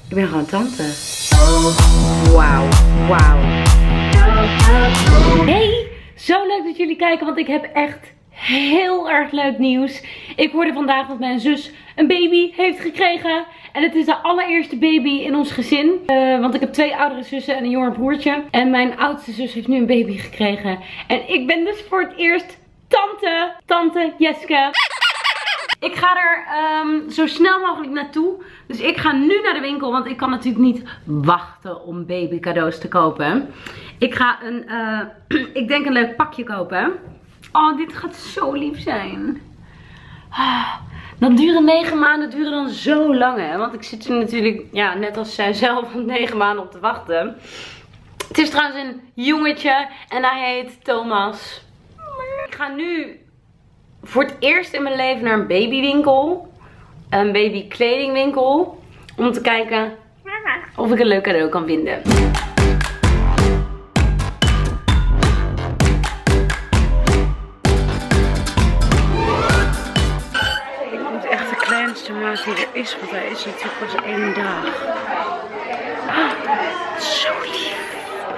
Ik ben gewoon tante. Wauw, wauw. Hey, zo leuk dat jullie kijken, want ik heb echt heel erg leuk nieuws. Ik hoorde vandaag dat mijn zus een baby heeft gekregen. En het is de allereerste baby in ons gezin. Want ik heb 2 oudere zussen en een jonger broertje. En mijn oudste zus heeft nu een baby gekregen. En ik ben dus voor het eerst tante. Tante Jeske. Ik ga er zo snel mogelijk naartoe. Dus ik ga nu naar de winkel. Want ik kan natuurlijk niet wachten om baby cadeaus te kopen. Ik ga ik denk een leuk pakje kopen. Oh, dit gaat zo lief zijn. Dan duren 9 maanden dan zo lang, hè. Want ik zit er natuurlijk, ja, net als zij zelf, 9 maanden op te wachten. Het is trouwens een jongetje en hij heet Thomas. Ik ga nu voor het eerst in mijn leven naar een babywinkel. Een babykledingwinkel. Om te kijken of ik een leuk cadeau kan vinden. Maar die er is, want hij is natuurlijk pas 1 dag. Zo lief.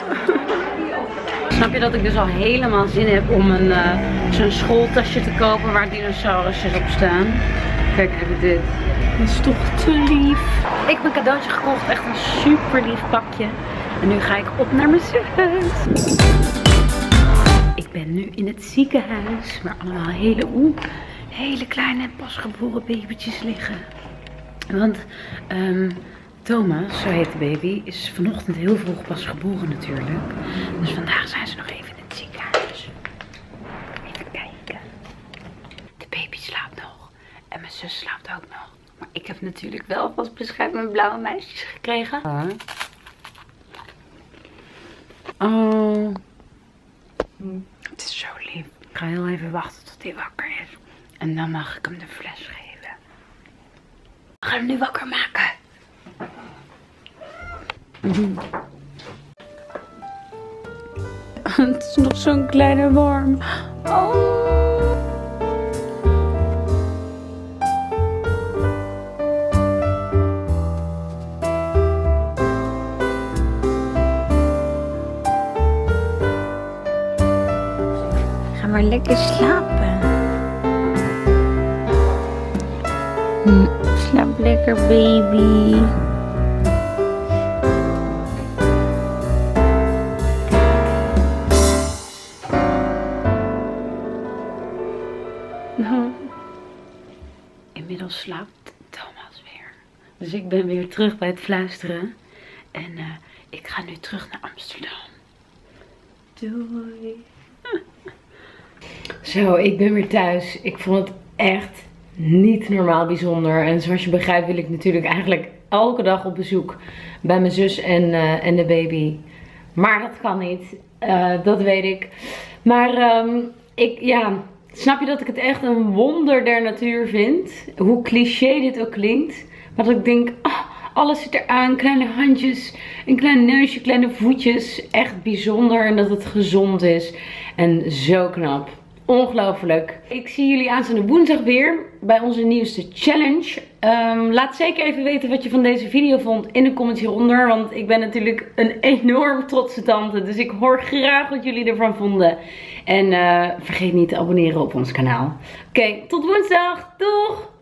Snap je dat ik dus al helemaal zin heb om zo'n schooltasje te kopen waar dinosaurussen op staan? Kijk even dit. Dat is toch te lief. Ik heb een cadeautje gekocht, echt een super lief pakje. En nu ga ik op naar mijn zus. Ik ben nu in het ziekenhuis, waar allemaal hele kleine pasgeboren babytjes liggen. Want Thomas, zo heet de baby, is vanochtend heel vroeg pas geboren natuurlijk. Dus vandaag zijn ze nog even in het ziekenhuis. Even kijken. De baby slaapt nog. En mijn zus slaapt ook nog. Maar ik heb natuurlijk wel vast beschermd mijn blauwe meisjes gekregen. Oh. Het is zo lief. Ik ga heel even wachten tot hij wakker is. En dan mag ik hem de fles geven. We gaan hem nu wakker maken. Het is nog zo'n kleine worm. Oh. Ga maar lekker slapen. Slaap lekker, baby. Nou, inmiddels slaapt Thomas weer. Dus ik ben weer terug bij het fluisteren. En ik ga nu terug naar Amsterdam. Doei. Zo, ik ben weer thuis. Ik vond het echt niet normaal bijzonder. En zoals je begrijpt wil ik natuurlijk eigenlijk elke dag op bezoek bij mijn zus en de baby. Maar dat kan niet. Dat weet ik. Maar snap je dat ik het echt een wonder der natuur vind? Hoe cliché dit ook klinkt. Maar dat ik denk, alles zit eraan. Kleine handjes, een klein neusje, kleine voetjes. Echt bijzonder en dat het gezond is. En zo knap. Ongelooflijk. Ik zie jullie aanstaande woensdag weer bij onze nieuwste challenge. Laat zeker even weten wat je van deze video vond in de comments hieronder. Want ik ben natuurlijk een enorm trotse tante. Dus ik hoor graag wat jullie ervan vonden. En vergeet niet te abonneren op ons kanaal. Oké, tot woensdag. Doeg!